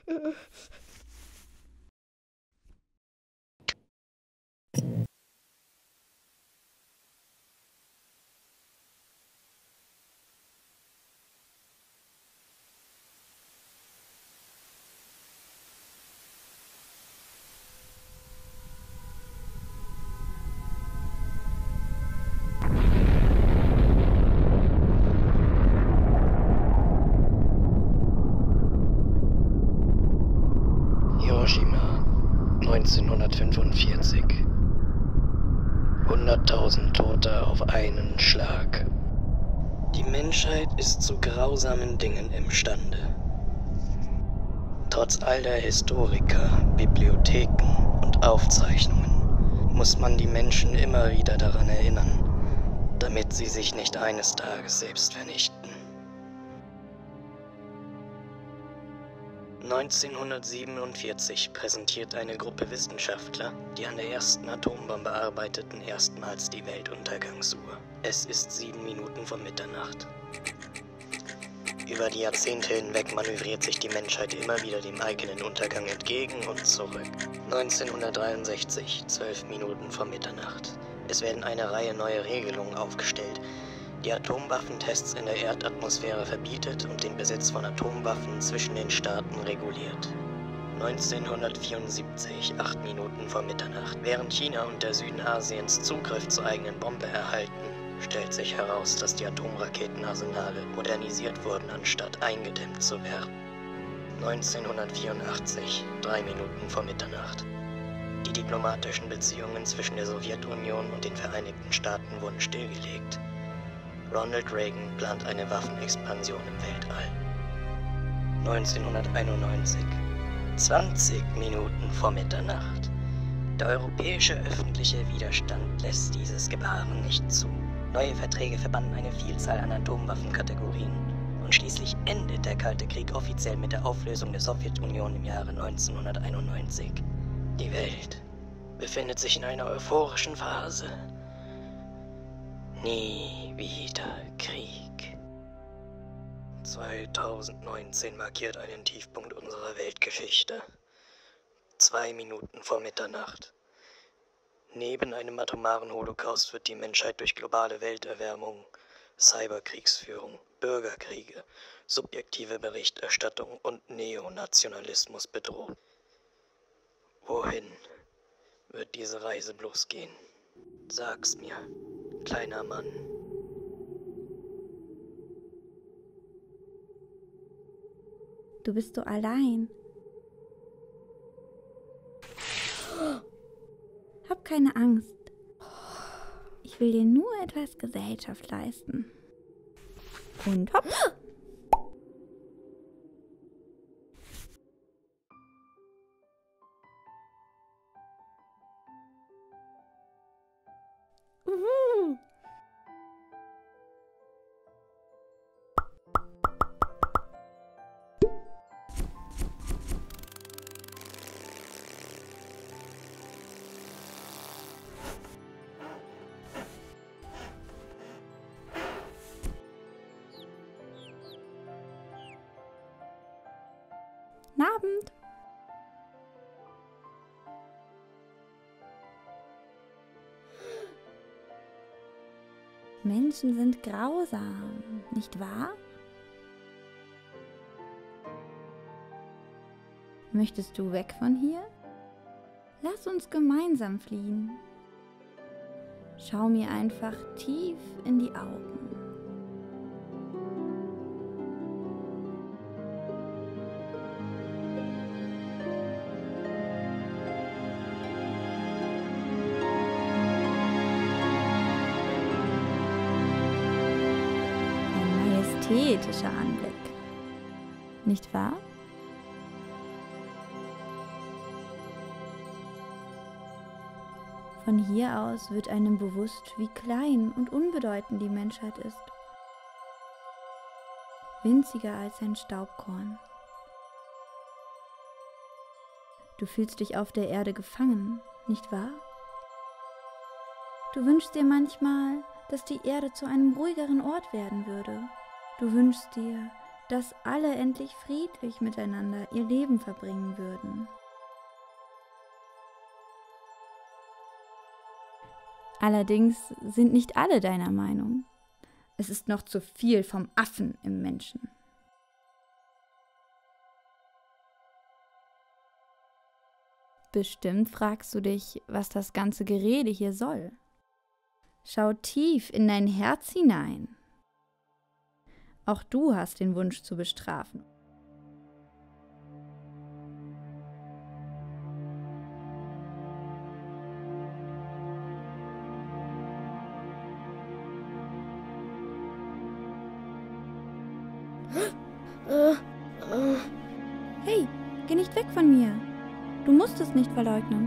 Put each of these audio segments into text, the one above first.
Hiroshima, 1945. 100.000 Tote auf einen Schlag. Die Menschheit ist zu grausamen Dingen imstande. Trotz all der Historiker, Bibliotheken und Aufzeichnungen muss man die Menschen immer wieder daran erinnern, damit sie sich nicht eines Tages selbst vernichten. 1947 präsentiert eine Gruppe Wissenschaftler, die an der ersten Atombombe arbeiteten, erstmals die Weltuntergangsuhr. Es ist 7 Minuten vor Mitternacht. Über die Jahrzehnte hinweg manövriert sich die Menschheit immer wieder dem eigenen Untergang entgegen und zurück. 1963, 12 Minuten vor Mitternacht. Es werden eine Reihe neue Regelungen aufgestellt, die Atomwaffentests in der Erdatmosphäre verbietet und den Besitz von Atomwaffen zwischen den Staaten reguliert. 1974, 8 Minuten vor Mitternacht. Während China und der Süden Asiens Zugriff zur eigenen Bombe erhalten, stellt sich heraus, dass die Atomraketenarsenale modernisiert wurden, anstatt eingedämmt zu werden. 1984, 3 Minuten vor Mitternacht. Die diplomatischen Beziehungen zwischen der Sowjetunion und den Vereinigten Staaten wurden stillgelegt. Ronald Reagan plant eine Waffenexpansion im Weltall. 1991, 20 Minuten vor Mitternacht. Der europäische öffentliche Widerstand lässt dieses Gebaren nicht zu. Neue Verträge verbanden eine Vielzahl an Atomwaffenkategorien. Und schließlich endet der Kalte Krieg offiziell mit der Auflösung der Sowjetunion im Jahre 1991. Die Welt befindet sich in einer euphorischen Phase. Nie wieder Krieg. 2019 markiert einen Tiefpunkt unserer Weltgeschichte. 2 Minuten vor Mitternacht. Neben einem atomaren Holocaust wird die Menschheit durch globale Welterwärmung, Cyberkriegsführung, Bürgerkriege, subjektive Berichterstattung und Neonationalismus bedroht. Wohin wird diese Reise bloß gehen? Sag's mir, kleiner Mann. Du bist so allein. Hab keine Angst. Ich will dir nur etwas Gesellschaft leisten. Und hopp. Abend. Menschen sind grausam, nicht wahr? Möchtest du weg von hier? Lass uns gemeinsam fliehen. Schau mir einfach tief in die Augen. Majestätischer Anblick, nicht wahr? Von hier aus wird einem bewusst, wie klein und unbedeutend die Menschheit ist. Winziger als ein Staubkorn. Du fühlst dich auf der Erde gefangen, nicht wahr? Du wünschst dir manchmal, dass die Erde zu einem ruhigeren Ort werden würde. Du wünschst dir, dass alle endlich friedlich miteinander ihr Leben verbringen würden. Allerdings sind nicht alle deiner Meinung. Es ist noch zu viel vom Affen im Menschen. Bestimmt fragst du dich, was das ganze Gerede hier soll. Schau tief in dein Herz hinein. Auch du hast den Wunsch zu bestrafen. Hey, geh nicht weg von mir. Du musst es nicht verleugnen.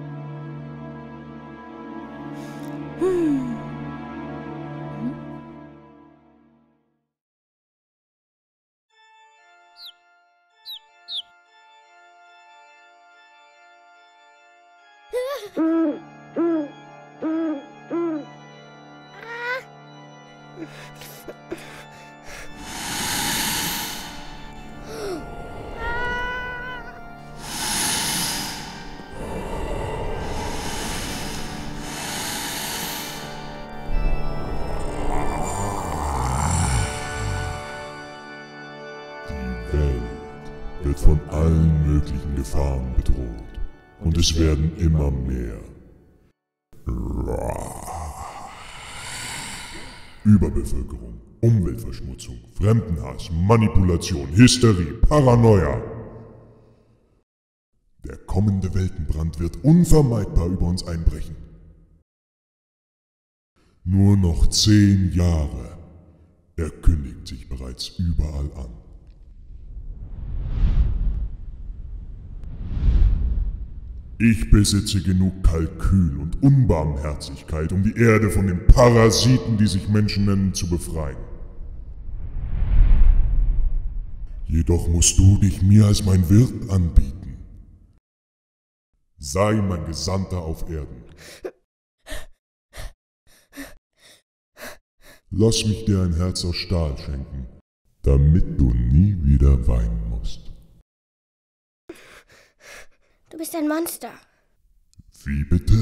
Die Welt wird von allen möglichen Gefahren bedroht und es werden immer mehr. Überbevölkerung, Umweltverschmutzung, Fremdenhass, Manipulation, Hysterie, Paranoia. Der kommende Weltenbrand wird unvermeidbar über uns einbrechen. Nur noch 10 Jahre. Er kündigt sich bereits überall an. Ich besitze genug Kalkül und Unbarmherzigkeit, um die Erde von den Parasiten, die sich Menschen nennen, zu befreien. Jedoch musst du dich mir als mein Wirt anbieten. Sei mein Gesandter auf Erden. Lass mich dir ein Herz aus Stahl schenken, damit du nie wieder weinen musst. Du bist ein Monster. Wie bitte?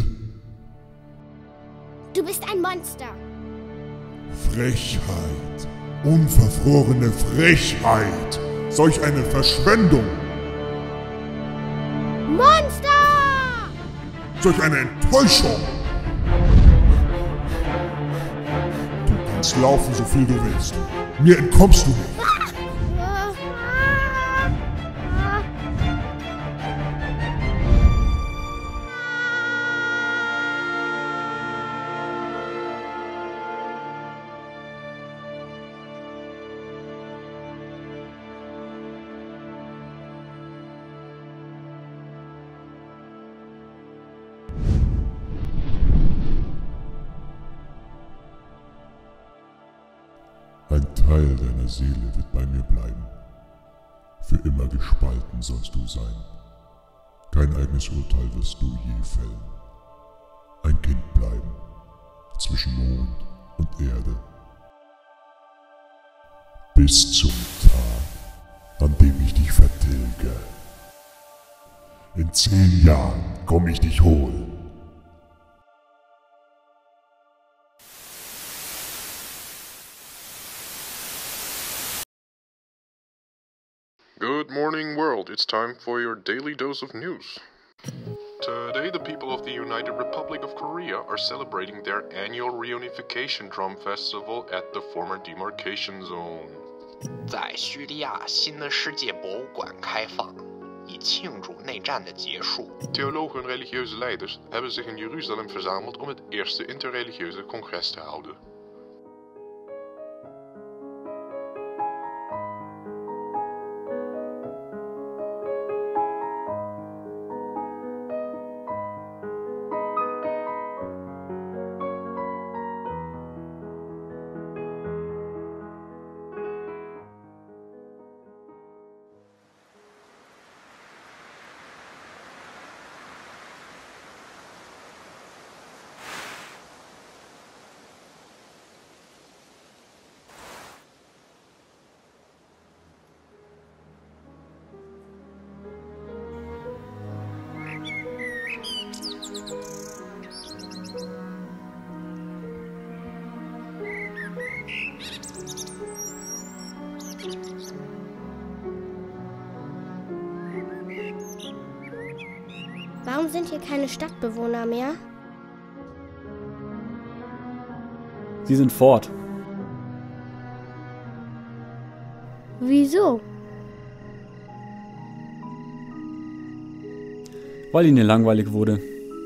Du bist ein Monster. Frechheit. Unverfrorene Frechheit. Solch eine Verschwendung. Monster! Solch eine Enttäuschung. Du kannst laufen, so viel du willst. Mir entkommst du nicht. Ein Teil deiner Seele wird bei mir bleiben. Für immer gespalten sollst du sein. Kein eigenes Urteil wirst du je fällen. Ein Kind bleiben, zwischen Mond und Erde. Bis zum Tag, an dem ich dich vertilge. In 10 Jahren komm ich dich holen. Good morning, world. It's time for your daily dose of news. Today, the people of the United Republic of Korea are celebrating their annual reunification drum festival at the former demarcation zone. 在叙利亚新的世界博物馆开放，以庆祝内战的结束。 Theologen en religieuze leiders hebben zich in Jeruzalem verzameld om het eerste interreligieuze congres te houden. Warum sind hier keine Stadtbewohner mehr? Sie sind fort. Wieso? Weil ihnen langweilig wurde.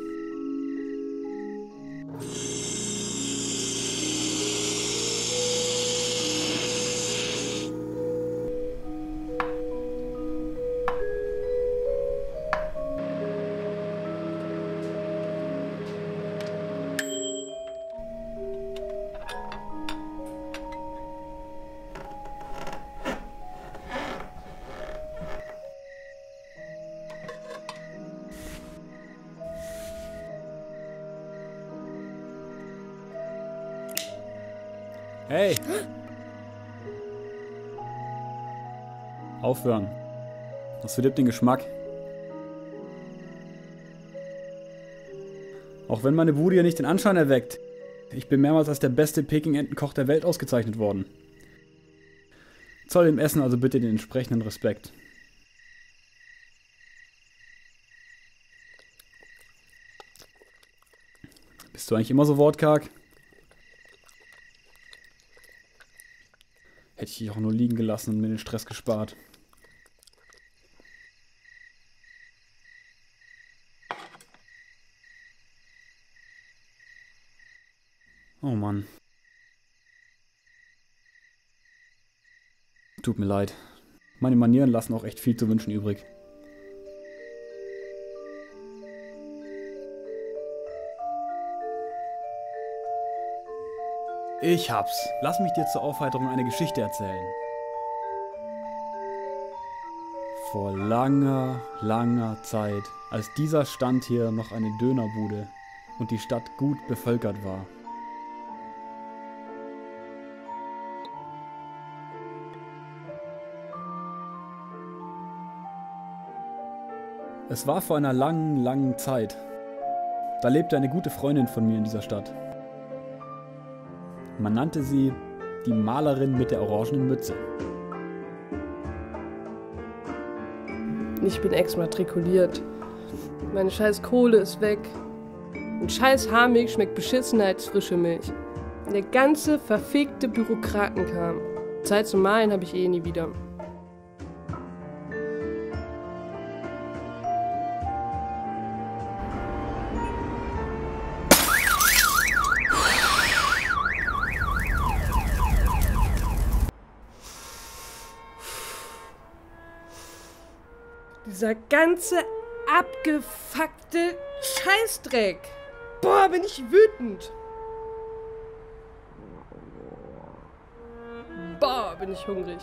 Hey! Aufhören. Das verdirbt den Geschmack. Auch wenn meine Bude hier nicht den Anschein erweckt. Ich bin mehrmals als der beste Peking-Entenkoch der Welt ausgezeichnet worden. Zoll dem Essen also bitte den entsprechenden Respekt. Bist du eigentlich immer so wortkarg? Hätte ich dich auch nur liegen gelassen und mir den Stress gespart. Oh Mann. Tut mir leid. Meine Manieren lassen auch echt viel zu wünschen übrig. Ich hab's. Lass mich dir zur Aufheiterung eine Geschichte erzählen. Vor langer, langer Zeit, als dieser stand hier noch eine Dönerbude und die Stadt gut bevölkert war. Es war vor einer langen, langen Zeit. Da lebte eine gute Freundin von mir in dieser Stadt. Man nannte sie die Malerin mit der orangenen Mütze. Ich bin exmatrikuliert. Meine scheiß Kohle ist weg. Und scheiß Haarmilch schmeckt beschissener als frische Milch. Der ganze verfickte Bürokratenkram. Zeit zum Malen habe ich eh nie wieder. Dieser ganze abgefuckte Scheißdreck. Boah, bin ich wütend. Boah, bin ich hungrig.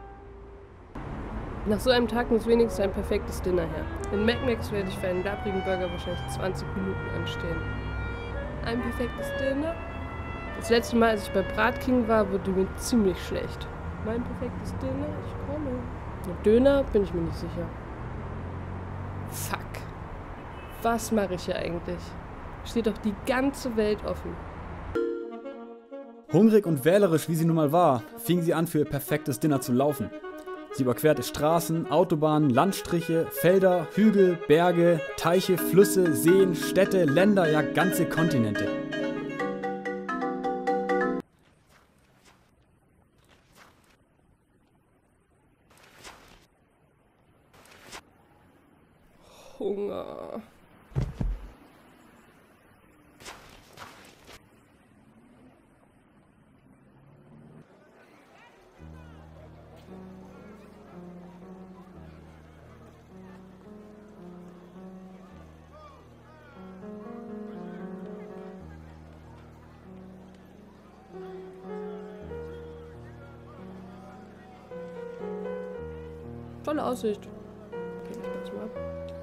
Nach so einem Tag muss wenigstens ein perfektes Dinner her. In Mac-Max werde ich für einen labbrigen Burger wahrscheinlich 20 Minuten anstehen. Ein perfektes Dinner? Das letzte Mal, als ich bei Bratking war, wurde mir ziemlich schlecht. Mein perfektes Dinner? Ich komme. Mit Döner bin ich mir nicht sicher. Fuck. Was mache ich hier eigentlich? Steht doch die ganze Welt offen. Hungrig und wählerisch, wie sie nun mal war, fing sie an, für ihr perfektes Dinner zu laufen. Sie überquerte Straßen, Autobahnen, Landstriche, Felder, Hügel, Berge, Teiche, Flüsse, Seen, Städte, Länder, ja ganze Kontinente. Hunger. Tolle Aussicht. Okay, ich mach's mal.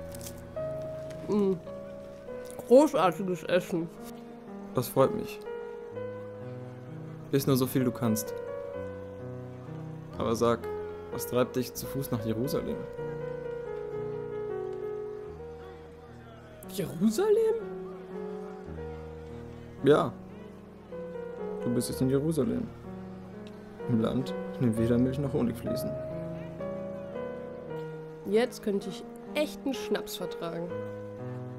Großartiges Essen. Das freut mich. Iss nur so viel du kannst. Aber sag, was treibt dich zu Fuß nach Jerusalem? Jerusalem? Ja. Du bist jetzt in Jerusalem. Im Land, in dem weder Milch noch Honig fließen. Jetzt könnte ich echt einen Schnaps vertragen.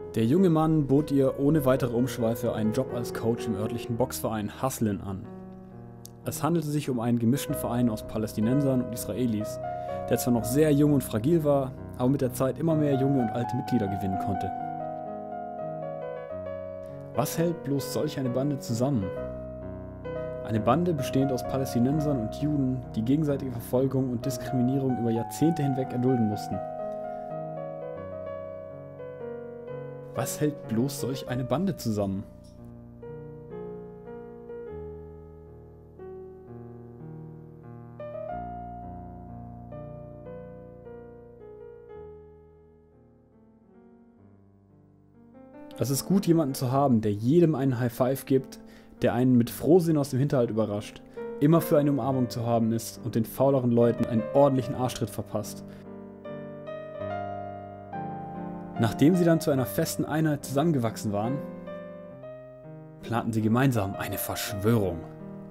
Der junge Mann bot ihr ohne weitere Umschweife einen Job als Coach im örtlichen Boxverein Haslin an. Es handelte sich um einen gemischten Verein aus Palästinensern und Israelis, der zwar noch sehr jung und fragil war, aber mit der Zeit immer mehr junge und alte Mitglieder gewinnen konnte. Was hält bloß solch eine Bande zusammen? Eine Bande bestehend aus Palästinensern und Juden, die gegenseitige Verfolgung und Diskriminierung über Jahrzehnte hinweg erdulden mussten. Was hält bloß solch eine Bande zusammen? Es ist gut, jemanden zu haben, der jedem einen High Five gibt, der einen mit Frohsinn aus dem Hinterhalt überrascht, immer für eine Umarmung zu haben ist und den fauleren Leuten einen ordentlichen Arschtritt verpasst. Nachdem sie dann zu einer festen Einheit zusammengewachsen waren, planten sie gemeinsam eine Verschwörung.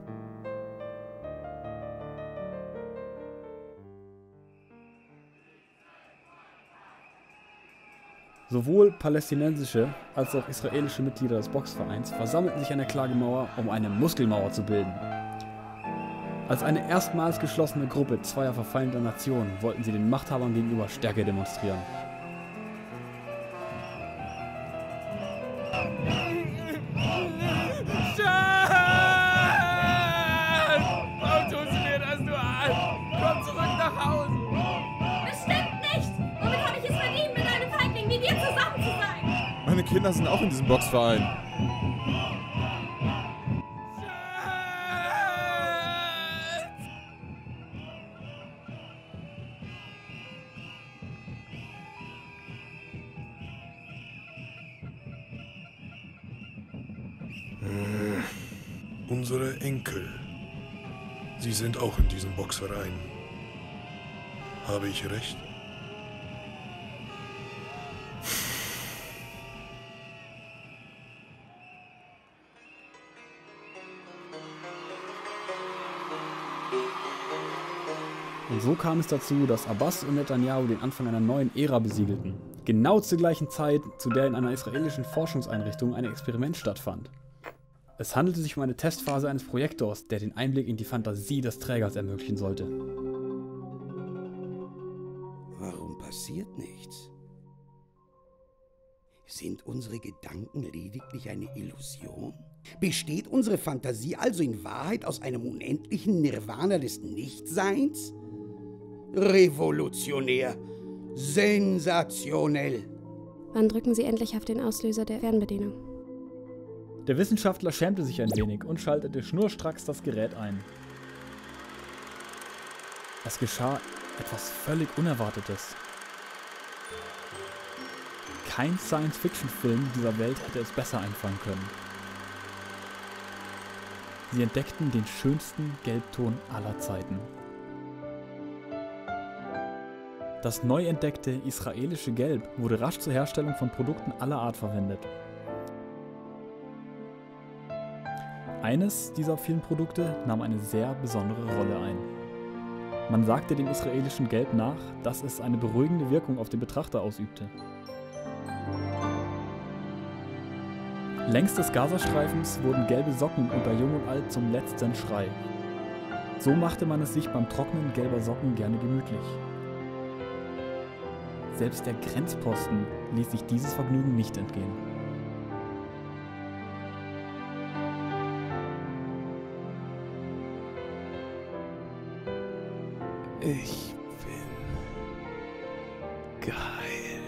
Sowohl palästinensische als auch israelische Mitglieder des Boxvereins versammelten sich an der Klagemauer, um eine Muskelmauer zu bilden. Als eine erstmals geschlossene Gruppe zweier verfeindter Nationen wollten sie den Machthabern gegenüber Stärke demonstrieren. Warum tust du mir das nur an? Komm zurück nach Hause! Bestimmt nicht! Womit habe ich es verdient, mit einem Feigling wie dir zusammen zu sein? Meine Kinder sind auch in diesem Boxverein. Unsere Enkel. Sie sind auch in diesem Boxverein. Habe ich recht? Und so kam es dazu, dass Abbas und Netanyahu den Anfang einer neuen Ära besiegelten. Genau zur gleichen Zeit, zu der in einer israelischen Forschungseinrichtung ein Experiment stattfand. Es handelte sich um eine Testphase eines Projektors, der den Einblick in die Fantasie des Trägers ermöglichen sollte. Warum passiert nichts? Sind unsere Gedanken lediglich eine Illusion? Besteht unsere Fantasie also in Wahrheit aus einem unendlichen Nirvana des Nichtseins? Revolutionär! Sensationell! Wann drücken Sie endlich auf den Auslöser der Fernbedienung? Der Wissenschaftler schämte sich ein wenig und schaltete schnurstracks das Gerät ein. Es geschah etwas völlig Unerwartetes. Kein Science-Fiction-Film dieser Welt hätte es besser einfangen können. Sie entdeckten den schönsten Gelbton aller Zeiten. Das neu entdeckte israelische Gelb wurde rasch zur Herstellung von Produkten aller Art verwendet. Eines dieser vielen Produkte nahm eine sehr besondere Rolle ein. Man sagte dem israelischen Gelb nach, dass es eine beruhigende Wirkung auf den Betrachter ausübte. Längs des Gazastreifens wurden gelbe Socken unter Jung und Alt zum letzten Schrei. So machte man es sich beim Trocknen gelber Socken gerne gemütlich. Selbst der Grenzposten ließ sich dieses Vergnügen nicht entgehen. Ich bin geil.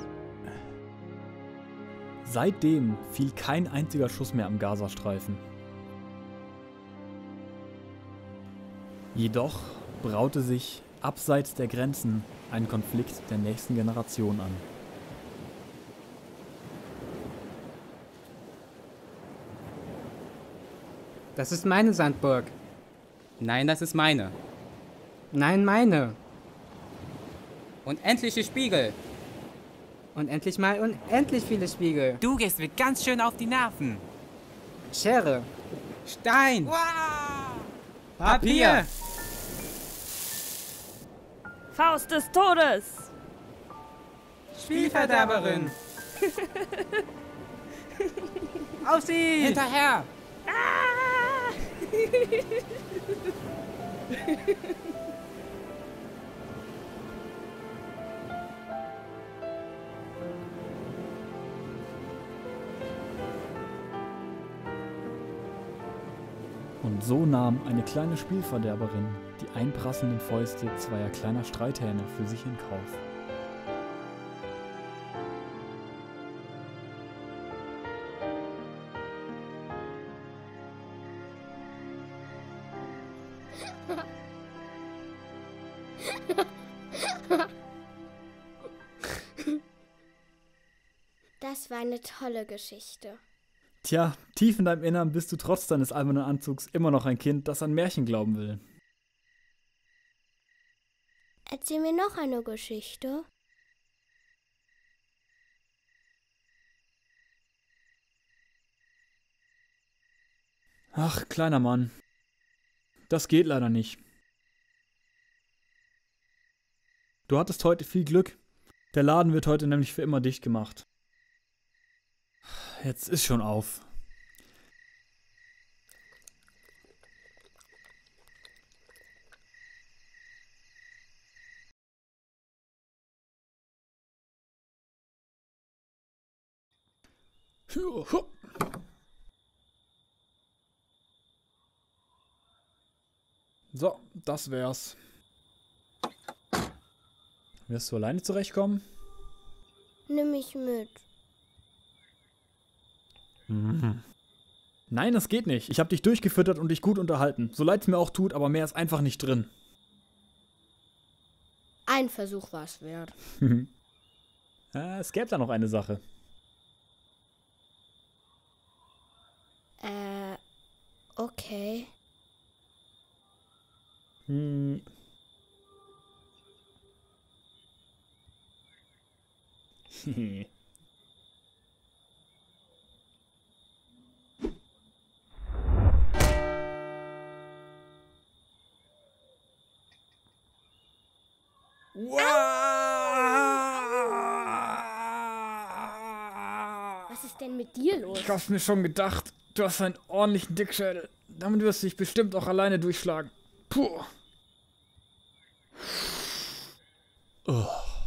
Seitdem fiel kein einziger Schuss mehr am Gazastreifen. Jedoch braute sich abseits der Grenzen ein Konflikt der nächsten Generation an. Das ist meine Sandburg. Nein, das ist meine. Nein, meine. Unendliche Spiegel. Und endlich mal unendlich viele Spiegel. Du gehst mir ganz schön auf die Nerven. Schere. Stein. Wow. Papier. Faust des Todes. Spielverderberin. Auf sie! Hinterher! Und so nahm eine kleine Spielverderberin die einprasselnden Fäuste zweier kleiner Streithähne für sich in Kauf. Das war eine tolle Geschichte. Tja, tief in deinem Innern bist du trotz deines albernen Anzugs immer noch ein Kind, das an Märchen glauben will. Erzähl mir noch eine Geschichte. Ach, kleiner Mann. Das geht leider nicht. Du hattest heute viel Glück. Der Laden wird heute nämlich für immer dicht gemacht. Jetzt ist schon auf. So, das wär's. Wirst du alleine zurechtkommen? Nimm mich mit. Nein, das geht nicht. Ich habe dich durchgefüttert und dich gut unterhalten. So leid es mir auch tut, aber mehr ist einfach nicht drin. Ein Versuch war es wert. Es gäbe da noch eine Sache. Okay. Was ist denn mit dir los? Ich hab's mir schon gedacht. Du hast einen ordentlichen Dickschädel. Damit wirst du dich bestimmt auch alleine durchschlagen. Puh. Oh.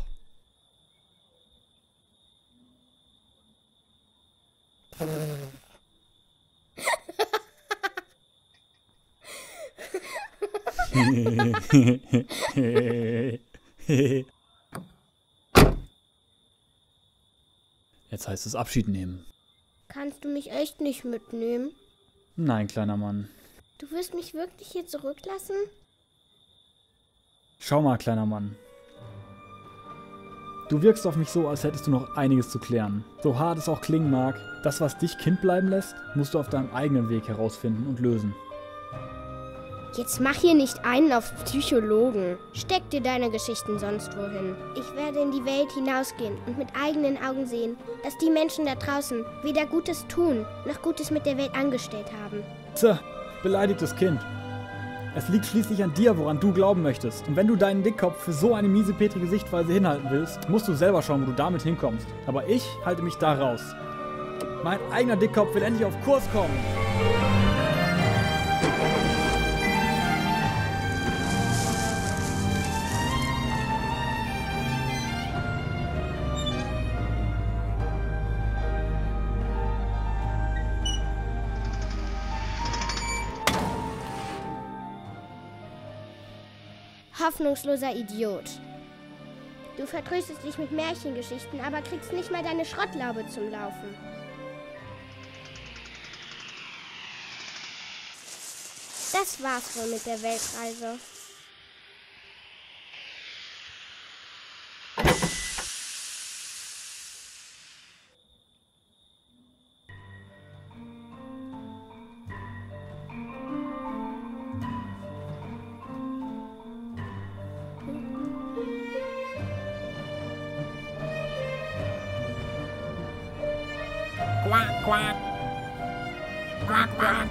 Jetzt heißt es Abschied nehmen. Kannst du mich echt nicht mitnehmen? Nein, kleiner Mann. Du wirst mich wirklich hier zurücklassen? Schau mal, kleiner Mann. Du wirkst auf mich so, als hättest du noch einiges zu klären. So hart es auch klingen mag, das, was dich Kind bleiben lässt, musst du auf deinem eigenen Weg herausfinden und lösen. Jetzt mach hier nicht einen auf Psychologen. Steck dir deine Geschichten sonst wohin. Ich werde in die Welt hinausgehen und mit eigenen Augen sehen, dass die Menschen da draußen weder Gutes tun, noch Gutes mit der Welt angestellt haben. Tja, beleidigtes Kind. Es liegt schließlich an dir, woran du glauben möchtest. Und wenn du deinen Dickkopf für so eine miesepetrige Sichtweise hinhalten willst, musst du selber schauen, wo du damit hinkommst. Aber ich halte mich da raus. Mein eigener Dickkopf will endlich auf Kurs kommen. Hoffnungsloser Idiot. Du vertröstest dich mit Märchengeschichten, aber kriegst nicht mal deine Schrottlaube zum Laufen. Das war's wohl mit der Weltreise. Quack, quack. Quack, quack.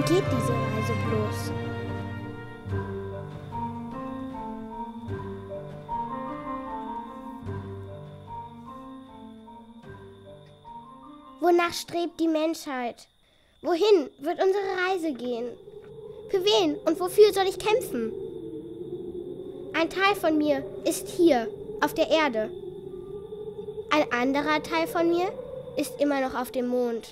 geht diese Reise bloß? Wonach strebt die Menschheit? Wohin wird unsere Reise gehen? Für wen und wofür soll ich kämpfen? Ein Teil von mir ist hier, auf der Erde. Ein anderer Teil von mir ist immer noch auf dem Mond.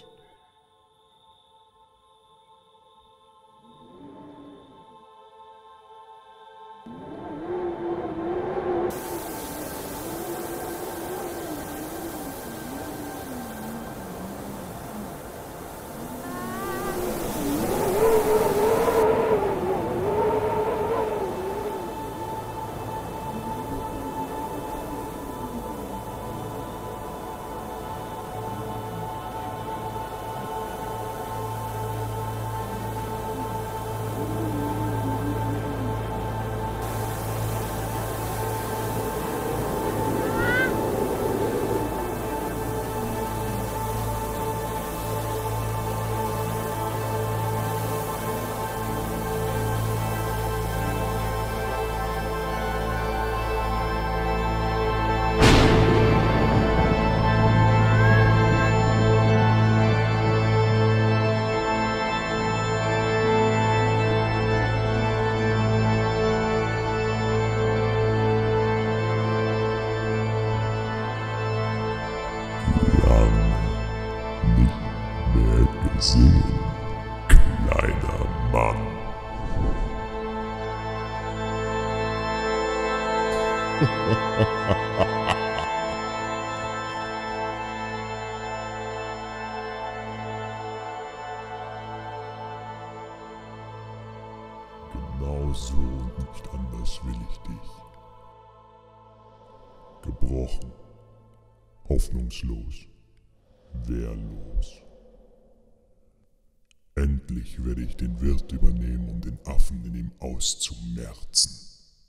Sehen, kleiner Mann. Genau so und nicht anders will ich dich. Gebrochen, hoffnungslos, wehrlos. Endlich werde ich den Wirt übernehmen, um den Affen in ihm auszumerzen.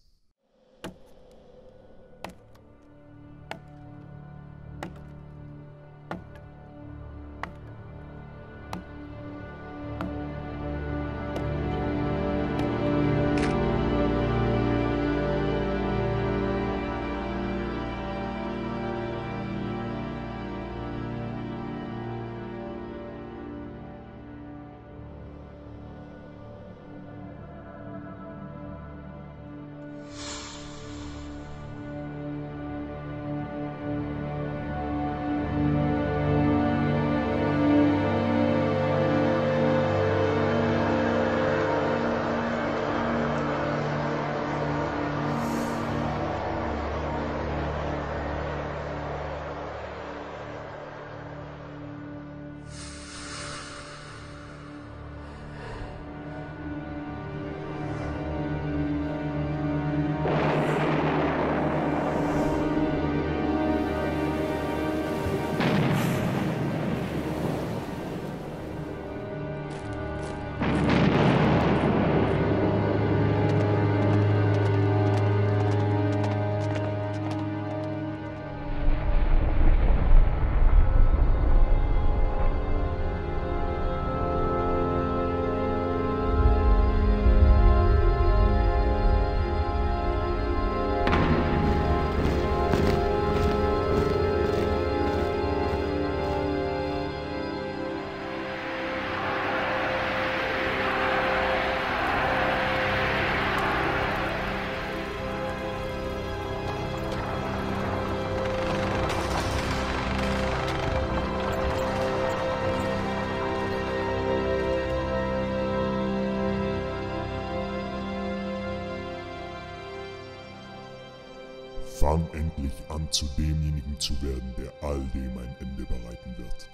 Fang endlich an, zu demjenigen zu werden, der all dem ein Ende bereiten wird.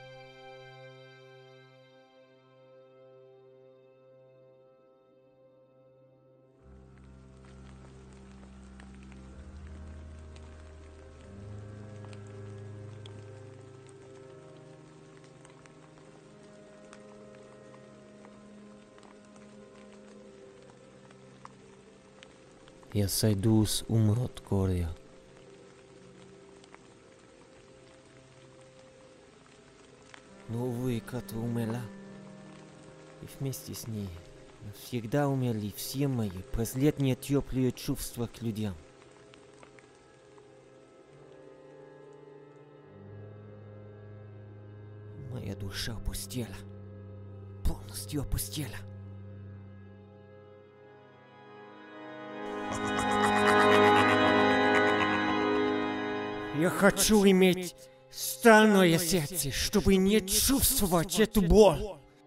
Ja sai dus umrot Korea. No vui kat umela. И вместе с ней навсегда умерли все мои последние теплые чувства к людям. Моя душа опустела. Полностью опустела. Я хочу иметь стальное сердце, чтобы не чувствовать эту боль.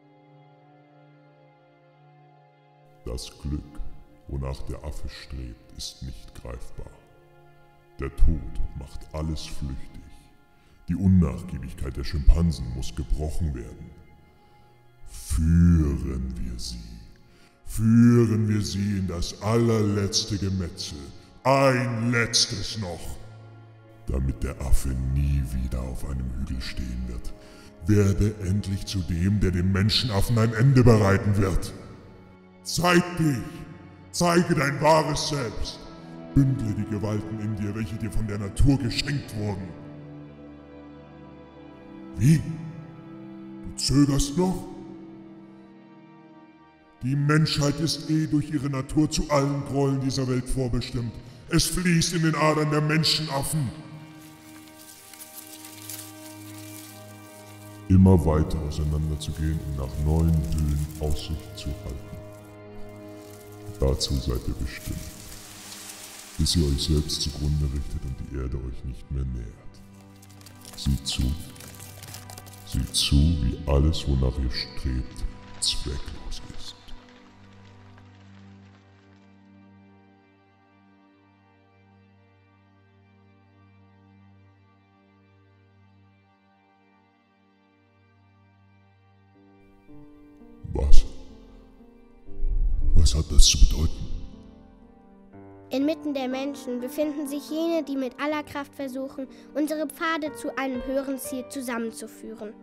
Das Glück, wonach der Affe strebt, ist nicht greifbar. Der Tod macht alles flüchtig. Die Unnachgiebigkeit der Schimpansen muss gebrochen werden. Führen wir sie in das allerletzte Gemetzel. Ein letztes noch. Damit der Affe nie wieder auf einem Hügel stehen wird. Werde endlich zu dem, der dem Menschenaffen ein Ende bereiten wird. Zeig dich! Zeige dein wahres Selbst! Bündle die Gewalten in dir, welche dir von der Natur geschenkt wurden. Wie? Du zögerst noch? Die Menschheit ist durch ihre Natur zu allen Gräueln dieser Welt vorbestimmt. Es fließt in den Adern der Menschenaffen. Immer weiter auseinanderzugehen und nach neuen Höhen Aussicht zu halten. Dazu seid ihr bestimmt, bis ihr euch selbst zugrunde richtet und die Erde euch nicht mehr nähert. Seht zu, wie alles, wonach ihr strebt, zwecklos ist. Was hat das zu bedeuten? Inmitten der Menschen befinden sich jene, die mit aller Kraft versuchen, unsere Pfade zu einem höheren Ziel zusammenzuführen.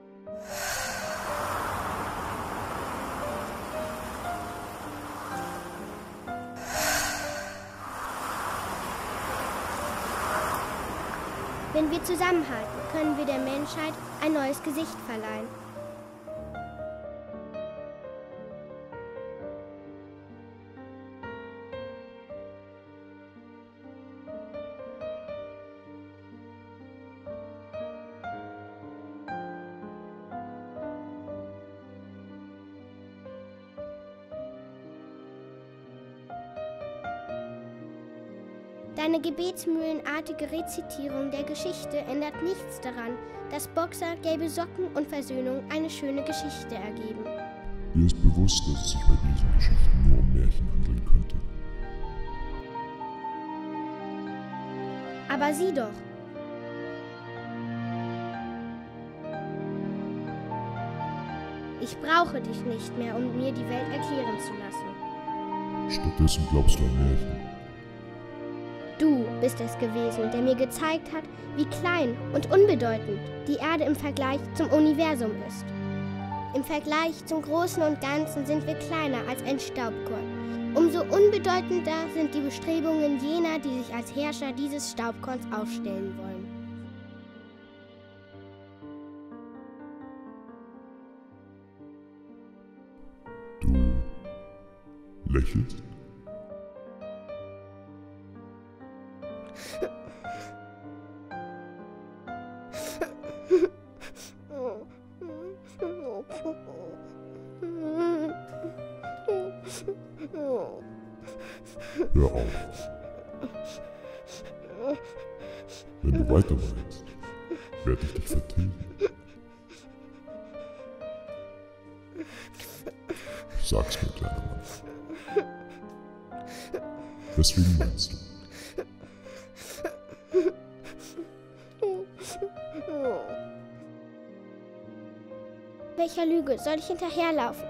Wenn wir zusammenhalten, können wir der Menschheit ein neues Gesicht verleihen. Deine gebetsmühlenartige Rezitierung der Geschichte ändert nichts daran, dass Boxer, gelbe Socken und Versöhnung eine schöne Geschichte ergeben. Dir ist bewusst, dass es sich bei diesen Geschichten nur um Märchen handeln könnte. Aber sieh doch. Ich brauche dich nicht mehr, um mir die Welt erklären zu lassen. Stattdessen glaubst du an Märchen. Du bist es gewesen, der mir gezeigt hat, wie klein und unbedeutend die Erde im Vergleich zum Universum ist. Im Vergleich zum Großen und Ganzen sind wir kleiner als ein Staubkorn. Umso unbedeutender sind die Bestrebungen jener, die sich als Herrscher dieses Staubkorns aufstellen wollen. Du lächelst? Hör auf. Wenn du weiter meinst, werde ich dich vertilgen. Sag's mir, kleiner Mann. Weswegen meinst du? Welcher Lüge soll ich hinterherlaufen?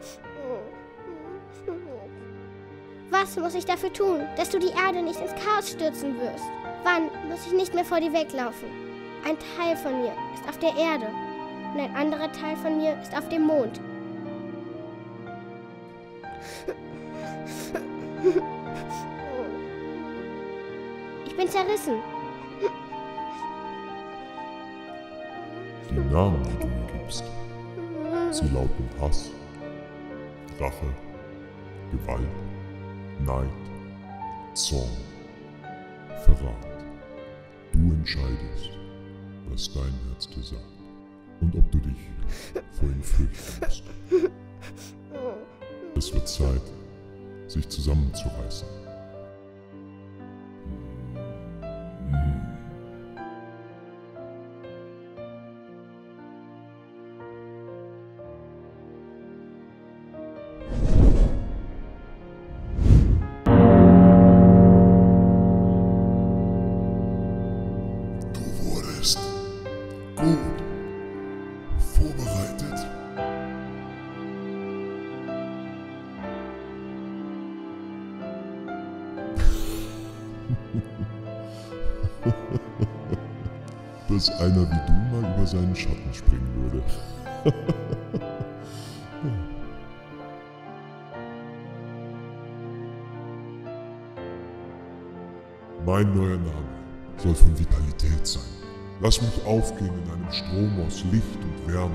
Was muss ich dafür tun, dass du die Erde nicht ins Chaos stürzen wirst? Wann muss ich nicht mehr vor dir weglaufen? Ein Teil von mir ist auf der Erde und ein anderer Teil von mir ist auf dem Mond. Ich bin zerrissen. Die Namen, die du mir gibst, sie lauten Hass, Rache, Gewalt, Neid, Zorn, Verrat. Du entscheidest, was dein Herz dir sagt und ob du dich vor ihm fürchten musst. Es wird Zeit, sich zusammenzureißen. Du wurdest gut vorbereitet. Dass einer wie du mal über seinen Schatten springen würde. Mein neuer Name soll von Vitalität sein. Lass mich aufgehen in einem Strom aus Licht und Wärme.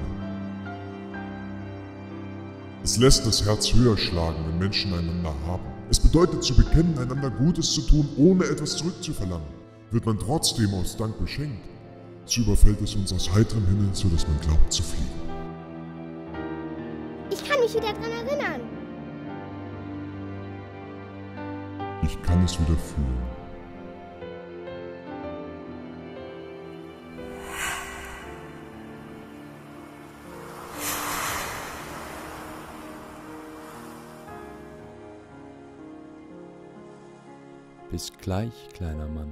Es lässt das Herz höher schlagen, wenn Menschen einander haben. Es bedeutet zu bekennen, einander Gutes zu tun, ohne etwas zurückzuverlangen. Wird man trotzdem aus Dank beschenkt, so überfällt es uns aus heiterem Himmel, so dass man glaubt zu fliegen. Ich kann mich wieder dran erinnern. Ich kann es wieder fühlen. Bis gleich, kleiner Mann.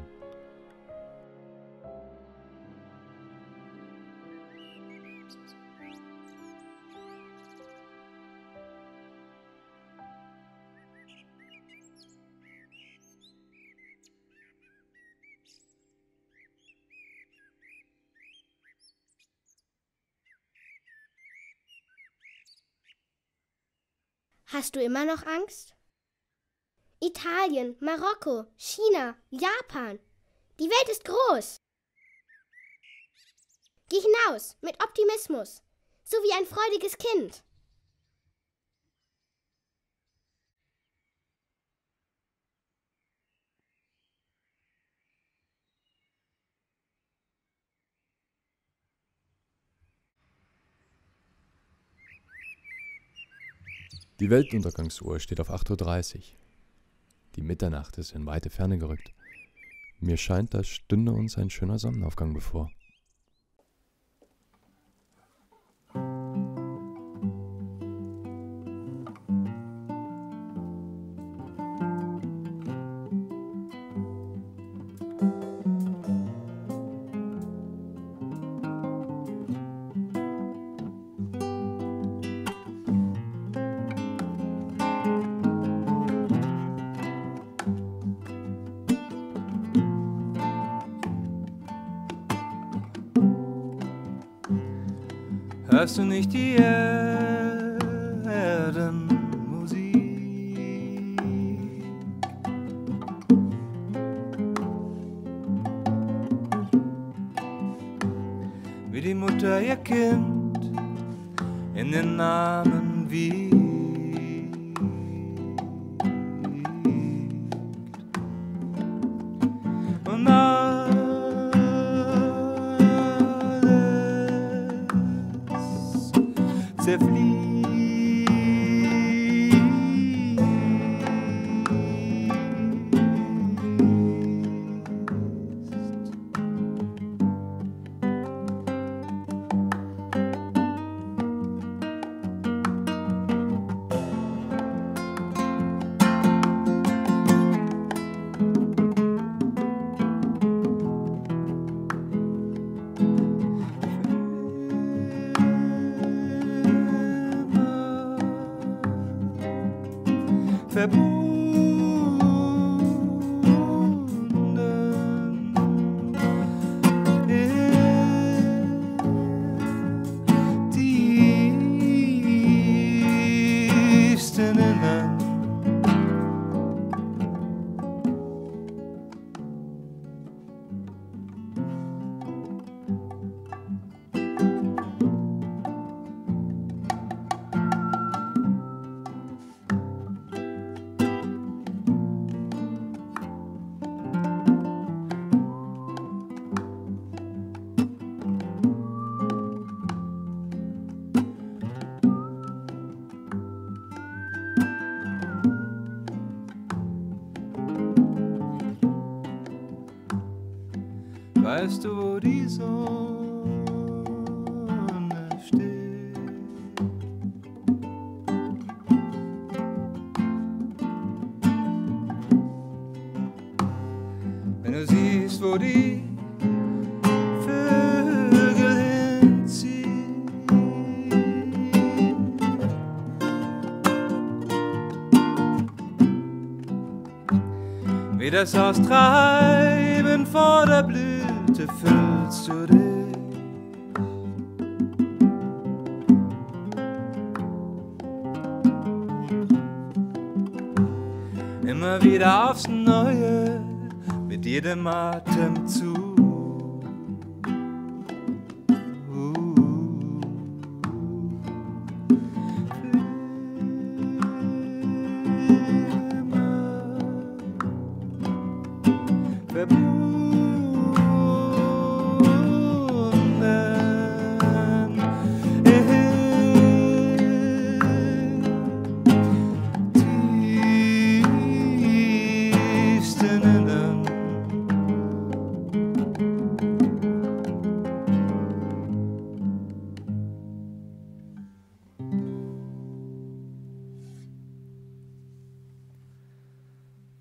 Hast du immer noch Angst? Italien, Marokko, China, Japan. Die Welt ist groß. Geh hinaus mit Optimismus, so wie ein freudiges Kind. Die Weltuntergangsuhr steht auf 8:30 Uhr. Die Mitternacht ist in weite Ferne gerückt. Mir scheint, da stünde uns ein schöner Sonnenaufgang bevor. Hörst du nicht die Erdenmusik? Wie die Mutter ihr Kind in den Armen wiegt. Und zerfließt. weißt du, wo die Sonne steht? Wenn du siehst, wo die Vögel hinziehen, wie das Austreiben vor der Blüte, fühlst du dich immer wieder aufs Neue mit jedem Atemzug.